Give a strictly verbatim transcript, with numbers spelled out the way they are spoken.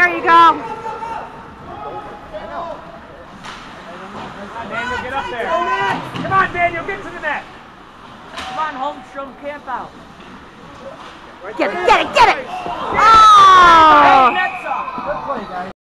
There you go. Daniel, get up there. Come on, Daniel, get to the net. Come on, Holmstrom, camp out. Get it, get it, get it! Oh!